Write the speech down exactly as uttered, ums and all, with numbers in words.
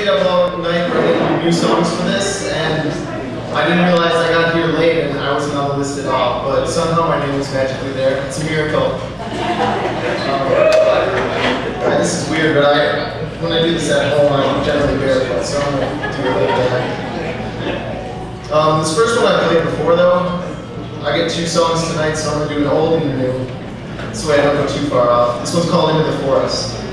up all night writing new songs for this, and I didn't realize I got here late and I wasn't on the list at all, but somehow my name was magically there. It's a miracle. Um, right, this is weird, but I, when I do this at home, I'm generally barefoot, so I'm going to do it like that. Um, this first one I played before, though. I get two songs tonight, so I'm going to do an old and a new. This way I don't go too far off. This one's called Into the Forest.